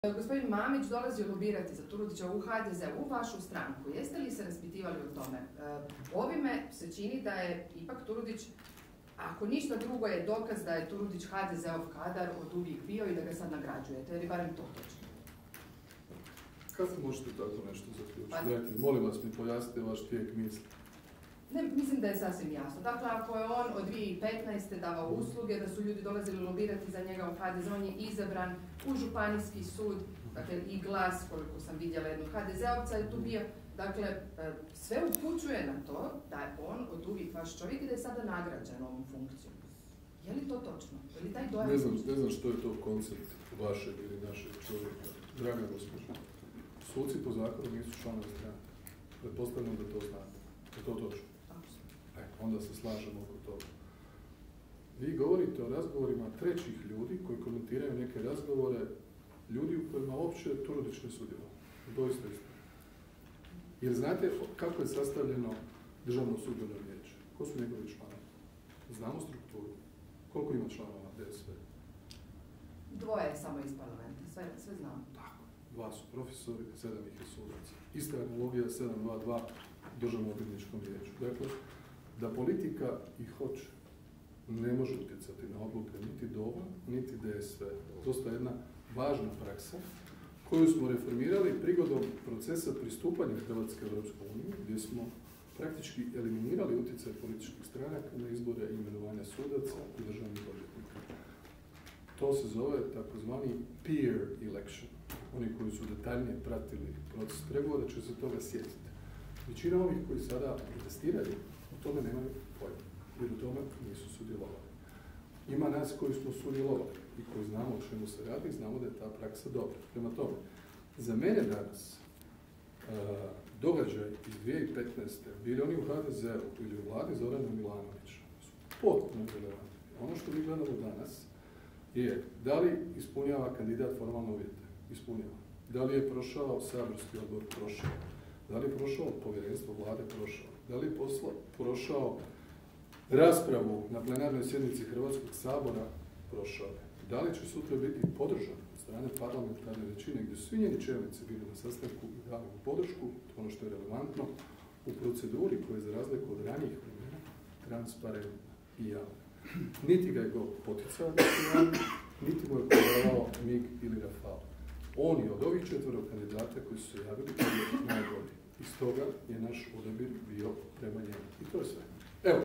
Gospodin Mamić dolazi lobirati za Turudića u HDZ, u vašu stranku. Jeste li se raspitivali o tome? Ovime se čini da je ipak Turudić, ako ništa drugo, je dokaz da je Turudić HDZ-ov kadar od uvijek bio i da ga sad nagrađujete, jer je barem to točno. Kako možete tako nešto zaključiti? Molim vas mi pojasnite vaš tijek misli. Ne, mislim da je sasvim jasno. Dakle, ako je on od 2015. davao usluge, da su ljudi dolazili lobirati za njega u HDZ, on je izabran u županijski sud, dakle i Glas, koliko sam vidjela jednog HDZ-ovca je tu bio. Dakle, sve upućuje na to da je on od uvijek vaš čovjek i da je sada nagrađen ovom funkcijom. Je li to točno? Je li taj dojam? Ne znam što je to koncept vašeg ili našeg čovjeka. Draga gospođa, suci po zakonu nisu članovi stranke. Pretpostavljam da to znate. Je to točno? Onda se slažemo oko toga. Vi govorite o razgovorima trećih ljudi koji komentiraju neke razgovore ljudi u kojima uopće Turudić ne sudjeluje. Doista isto. Jer znate kako je sastavljeno Državno sudbeno vijeće? Ko su njegovi članovi? Znamo strukturu. Koliko ima članova DSV? Dvoje je samo iz parlamenta. Sve znamo. Tako. 2 su profesori, 7 ih je sudaca. Ista analogija 722 Državnom odvjetničkom vijeću. Dakle, da politika i hoće ne može utjecati na odluke niti DOV-a, niti DSV. To je jedna važna praksa koju smo reformirali prigodom procesa pristupanja Hrvatske u Europsku uniju, gdje smo praktički eliminirali utjecaj političkih stranaka na izbore i imenovanja sudaca i državnih odvjetnika. To se zove takozvani peer election. Oni koji su detaljnije pratili proces pregovora će se toga sjetiti. Većina ovih koji sada protestiraju o tome nemaju pojma, jer u tome nisu sudjelovali. Ima nas koji smo sudjelovali i koji znamo o čemu se radi i znamo da je ta praksa dobra. Prema tome, za mene danas događaj iz 2015. bili oni u HDZ-u ili u vladi Zorana Milanovića su potpuno relevantni. Ono što mi gledamo danas je da li ispunjava kandidat formalne uvjete? Ispunjava. Da li je prošao saborski odbor? Prošao. Da li je prošao povjerenstvo vlade? Prošao. Da li je prošao raspravu na plenarnoj sjednici Hrvatskog sabora? Prošao je. Da li će sutra biti podržan od strane parlamentarne većine gdje su svi njeni čelnici bili na sastanku i dali mu podršku, to ono što je relevantno, u proceduri koja je za razliku od ranijih vremena transparentna i javna. Niti ga je go poticao da se javi, niti mu je prodavao MIG ili Rafale. On je od ovih 4 kandidata koji su se javili najbolji. I stoga je naš odabir bio prema njemu. I to je sve.